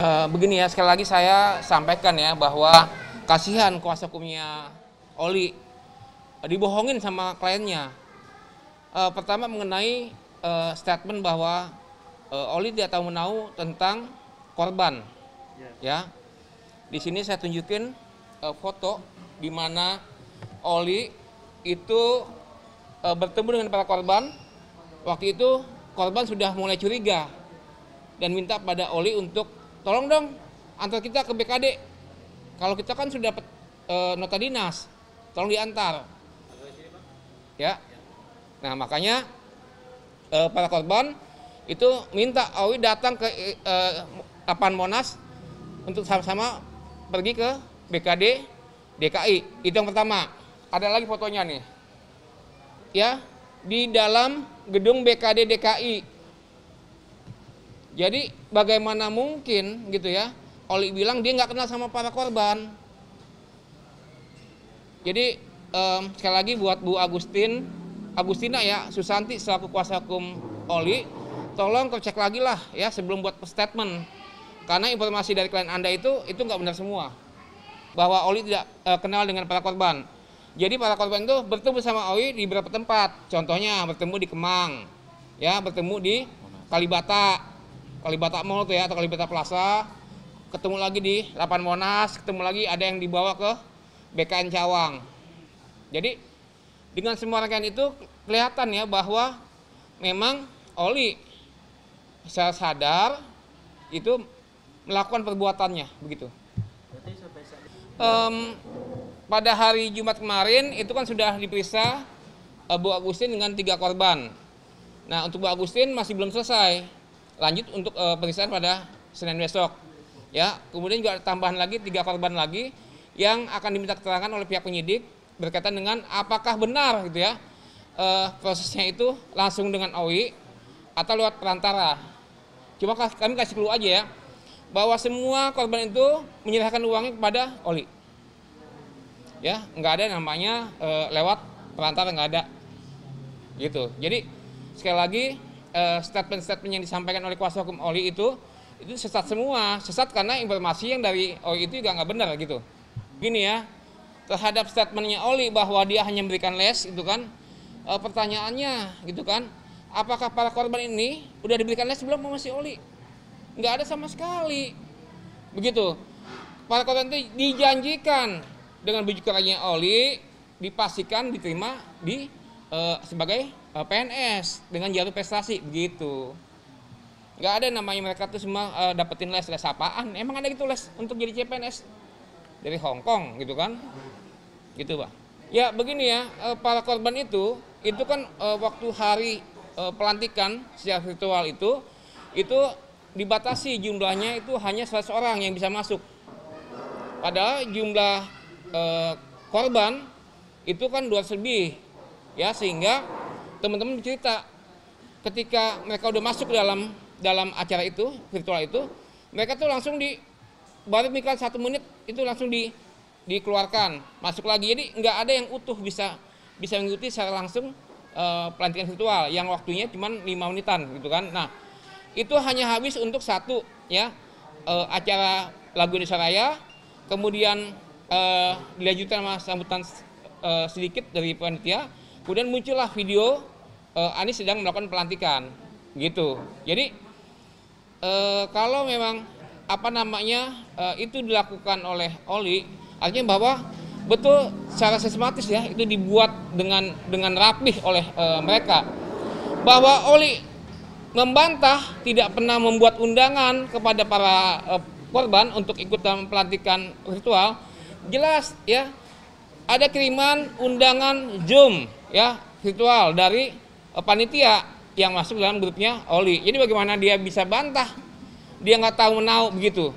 Begini ya, sekali lagi saya sampaikan ya bahwa kasihan kuasa hukumnya Oli dibohongin sama kliennya. Pertama mengenai statement bahwa Oli tidak tahu menahu tentang korban. Ya, di sini saya tunjukin foto di mana Oli itu bertemu dengan para korban. Waktu itu korban sudah mulai curiga dan minta pada Oli untuk tolong dong antar kita ke BKD. Kalau kita kan sudah dapat nota dinas, tolong diantar. Ya. Nah makanya para korban itu minta Oli datang ke lapangan Monas untuk sama-sama pergi ke BKD DKI. Itu yang pertama. Ada lagi fotonya nih. Ya, di dalam gedung BKD DKI. Jadi bagaimana mungkin gitu ya, Oli bilang dia nggak kenal sama para korban. Jadi sekali lagi buat Bu Agustina ya, Susanti selaku kuasa hukum Oli, tolong cek lagi lah ya sebelum buat statement. Karena informasi dari klien Anda itu nggak benar semua. Bahwa Oli tidak kenal dengan para korban. Jadi para korban itu bertemu sama Oli di beberapa tempat. Contohnya bertemu di Kemang, ya bertemu di Kalibata Mall tuh ya, atau Kalibata Plaza, ketemu lagi di lapangan Monas, ketemu lagi ada yang dibawa ke BKN Cawang. Jadi dengan semua rangkaian itu kelihatan ya bahwa memang Oli secara sadar itu melakukan perbuatannya begitu. Pada hari Jumat kemarin itu kan sudah diperiksa Bu Agustin dengan 3 korban. Nah untuk Bu Agustin masih belum selesai. Lanjut untuk pemeriksaan pada Senin besok. Ya, kemudian juga ada tambahan lagi 3 korban lagi yang akan diminta keterangan oleh pihak penyidik berkaitan dengan apakah benar gitu ya prosesnya itu langsung dengan OI atau lewat perantara. Cuma kami kasih clue aja ya bahwa semua korban itu menyerahkan uangnya kepada Oli. Ya, nggak ada namanya lewat perantara, nggak ada. Gitu. Jadi sekali lagi statement-statement yang disampaikan oleh kuasa hukum Oli itu sesat semua. Sesat karena informasi yang dari Oli itu juga nggak benar gitu. Gini ya, terhadap statementnya Oli bahwa dia hanya memberikan les itu kan, pertanyaannya gitu kan, apakah para korban ini udah diberikan les belum sama si Oli? Nggak ada sama sekali. Begitu. Para korban itu dijanjikan dengan bujuk rayunya Oli dipastikan diterima di sebagai PNS dengan jalur prestasi begitu. Nggak ada namanya mereka tuh semua dapetin les apaan? Emang ada gitu les untuk jadi CPNS dari Hong Kong gitu kan? Gitu Pak. Ya begini ya, para korban itu kan waktu hari pelantikan secara virtual itu dibatasi jumlahnya itu hanya 100 orang yang bisa masuk. Padahal jumlah korban itu kan 200 lebih ya, sehingga teman-teman bercerita ketika mereka udah masuk dalam acara itu virtual itu, mereka tuh langsung baru mikir 1 menit itu langsung dikeluarkan masuk lagi. Jadi nggak ada yang utuh bisa mengikuti secara langsung pelantikan virtual yang waktunya cuma 5 menitan gitu kan. Nah itu hanya habis untuk satu ya acara lagu Indonesia Raya, kemudian dilanjutkan sama sambutan sedikit dari panitia, kemudian muncullah video Anies sedang melakukan pelantikan gitu. Jadi kalau memang itu dilakukan oleh Oli, artinya bahwa betul secara sistematis ya itu dibuat dengan rapih oleh mereka, bahwa Oli membantah tidak pernah membuat undangan kepada para korban untuk ikut dalam pelantikan virtual. Jelas ya ada kiriman undangan Zoom ya virtual dari panitia yang masuk dalam grupnya Oli. Jadi bagaimana dia bisa bantah? Dia nggak tahu menahu begitu.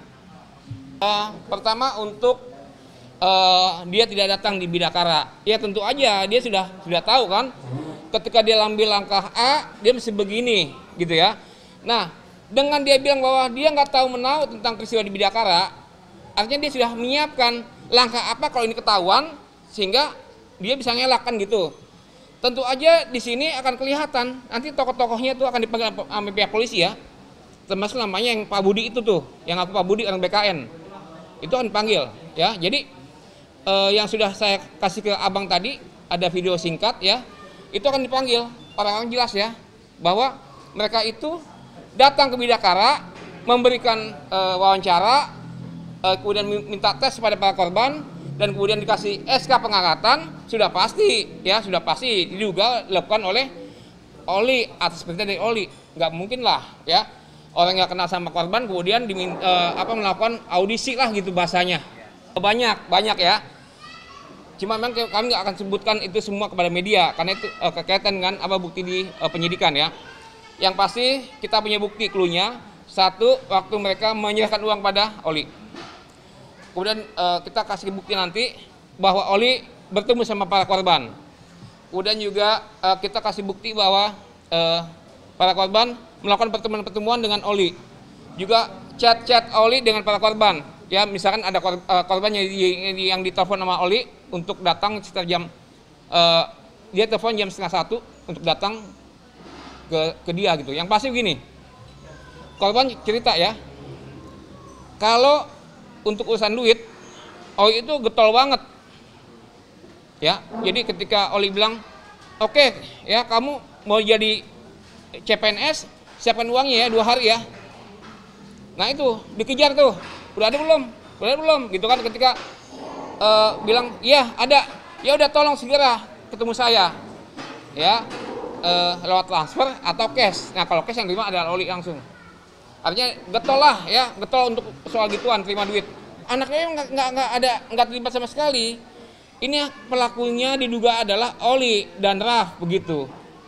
Pertama untuk dia tidak datang di Bidakara. Ya tentu aja dia sudah tahu kan. Ketika dia ambil langkah A, dia mesti begini gitu ya. Nah, dengan dia bilang bahwa dia nggak tahu menahu tentang peristiwa di Bidakara, artinya dia sudah menyiapkan langkah apa kalau ini ketahuan sehingga dia bisa ngelakkan gitu. Tentu aja di sini akan kelihatan nanti tokoh-tokohnya itu akan dipanggil sama pihak polisi ya. termasuk namanya yang Pak Budi itu tuh, yang aku Pak Budi orang BKN, itu akan dipanggil ya. Jadi yang sudah saya kasih ke abang tadi ada video singkat ya, itu akan dipanggil orang-orang jelas ya, bahwa mereka itu datang ke Bidakara, memberikan wawancara, kemudian minta tes pada para korban, dan kemudian dikasih SK pengangkatan, sudah pasti ya, sudah pasti diduga dilakukan oleh Oli atas perintah dari Oli. Nggak mungkin lah ya orang yang kenal sama korban kemudian melakukan audisi lah gitu bahasanya. Banyak ya. Cuma memang kami nggak akan sebutkan itu semua kepada media karena itu kekaitan dengan bukti di penyidikan ya. Yang pasti kita punya bukti clue-nya. Satu, waktu mereka menyerahkan uang pada Oli. Kemudian kita kasih bukti nanti bahwa Oli bertemu sama para korban. Kemudian juga kita kasih bukti bahwa para korban melakukan pertemuan-pertemuan dengan Oli. Juga chat-chat Oli dengan para korban. Ya, misalkan ada korban yang ditelepon sama Oli untuk datang sekitar jam dia telepon jam 12:30 untuk datang ke dia gitu. Yang pasti begini. Korban cerita ya. Kalau untuk urusan duit, Oli itu getol banget. Ya, jadi ketika Oli bilang, "Oke, ya kamu mau jadi CPNS, siapkan uangnya ya 2 hari ya." Nah itu dikejar tuh, udah ada belum? Udah ada belum? Gitu kan ketika bilang, "Iya ada." Ya udah tolong segera ketemu saya, ya lewat transfer atau cash. Nah kalau cash yang terima adalah Oli langsung. Artinya getol lah ya, getol untuk soal gituan terima duit. Anaknya nggak terlibat sama sekali. Ini pelakunya diduga adalah Oli dan Raf begitu.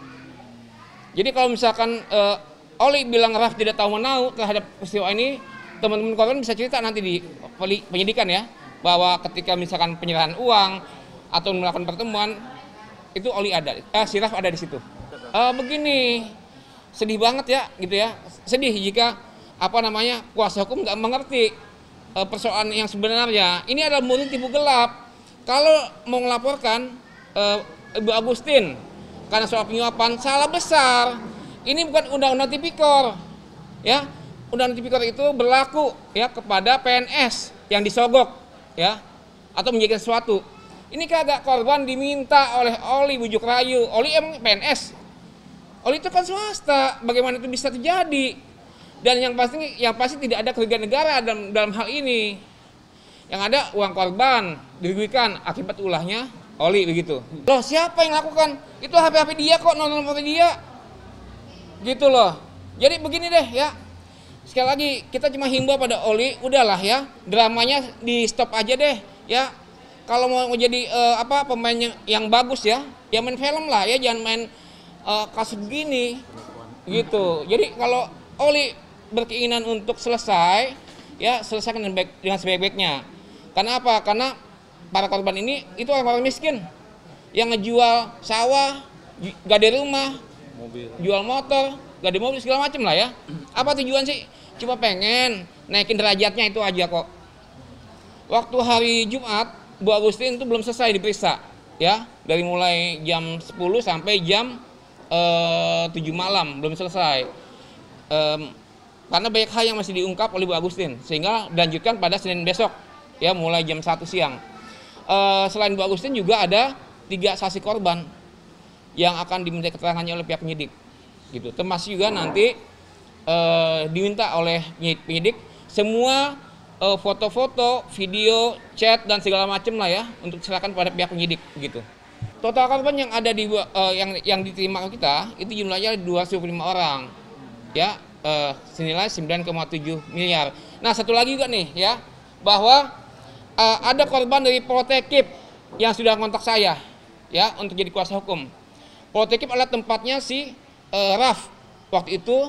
Jadi kalau misalkan Oli bilang Raf tidak tahu menau terhadap peristiwa ini, teman-teman korban bisa cerita nanti di penyidikan ya, bahwa ketika misalkan penyerahan uang atau melakukan pertemuan itu Oli ada, si Raf ada di situ. Begini, sedih banget ya gitu ya, sedih jika kuasa hukum nggak mengerti persoalan yang sebenarnya. Ini adalah murni tipu gelap. Kalau mau melaporkan Ibu Agustin karena soal penyuapan, salah besar. Ini bukan undang-undang tipikor, ya. Undang-undang tipikor itu berlaku ya kepada PNS yang disogok, ya, atau menjadikan sesuatu. Ini kagak, korban diminta oleh Oli bujuk rayu. Oli emang PNS. Oli itu kan swasta. Bagaimana itu bisa terjadi? Dan yang pasti tidak ada kerugian negara dalam hal ini. Yang ada uang korban dirugikan akibat ulahnya Oli begitu. Loh, siapa yang lakukan? Itu HP dia kok, nonton foto dia. Gitu loh. Jadi begini deh ya. Sekali lagi kita cuma himbau pada Oli, udahlah ya, dramanya di stop aja deh ya. Kalau mau jadi pemain yang bagus ya main film lah ya, jangan main kasus begini. Gitu. Jadi kalau Oli berkeinginan untuk selesai, ya selesaikan dengan sebaik-baiknya. Karena apa? Karena para korban ini itu orang-orang miskin yang ngejual sawah, gak ada rumah, mobil, jual motor, gak ada mobil segala macam lah ya. Apa tujuan sih? Cuma pengen naikin derajatnya itu aja kok. Waktu hari Jumat, Bu Agustin itu belum selesai diperiksa, ya dari mulai jam 10 sampai jam 7 malam belum selesai. Karena banyak hal yang masih diungkap oleh Bu Agustin, sehingga dilanjutkan pada Senin besok ya mulai jam 1 siang. Selain Bu Agustin juga ada 3 saksi korban yang akan diminta keterangannya oleh pihak penyidik gitu. Termasuk juga nanti diminta oleh penyidik semua foto-foto, video, chat dan segala macam lah ya untuk diserahkan pada pihak penyidik gitu. Total korban yang ada di yang diterima kita itu jumlahnya 225 orang ya, senilai 9,7 miliar. Nah satu lagi juga nih ya, bahwa ada korban dari Poltekip yang sudah kontak saya ya untuk jadi kuasa hukum. Poltekip adalah tempatnya si Raf waktu itu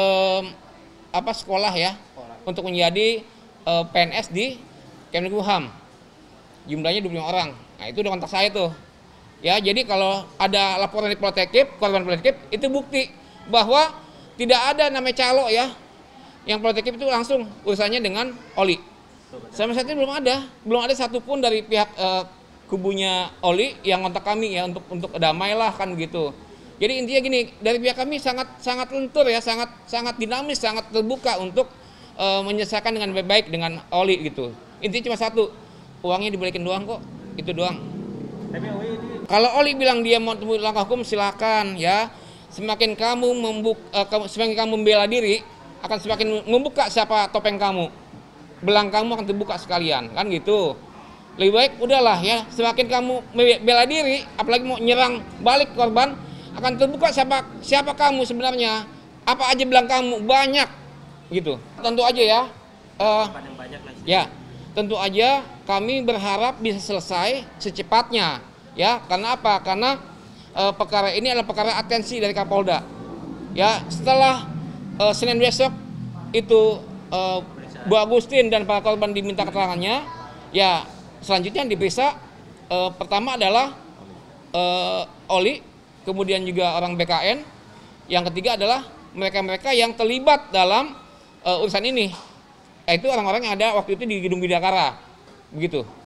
sekolah ya untuk menjadi PNS di Kemenkumham. Jumlahnya 25 orang. Nah itu udah kontak saya tuh. Ya jadi kalau ada laporan dari Poltekip, korban Poltekip itu bukti bahwa tidak ada namanya calo ya. Yang Poltekip itu langsung urusannya dengan Oli. Sampai saat ini belum ada satupun dari pihak kubunya Oli yang kontak kami ya untuk damai lah kan gitu. Jadi intinya gini, dari pihak kami sangat lentur ya, sangat dinamis, sangat terbuka untuk menyelesaikan dengan baik-baik dengan Oli gitu. Intinya cuma satu, uangnya dibalikin doang kok, itu doang. Kalau Oli bilang dia mau temui langkah hukum, silakan ya. Semakin kamu membela diri, akan semakin membuka siapa topeng kamu. Belang kamu akan terbuka sekalian, kan gitu. Lebih baik udahlah ya, semakin kamu bela diri, apalagi mau nyerang balik korban, akan terbuka siapa kamu sebenarnya, apa aja belang kamu, banyak gitu. Tentu aja ya, ya tentu aja kami berharap bisa selesai secepatnya ya. Karena apa? Karena perkara ini adalah perkara atensi dari Kapolda ya. Setelah Senin besok itu Bu Agustin dan para korban diminta keterangannya ya, selanjutnya yang diperiksa pertama adalah Oli, kemudian juga orang BKN, yang ketiga adalah mereka-mereka yang terlibat dalam urusan ini, yaitu orang-orang yang ada waktu itu di Gedung Bidakara, begitu.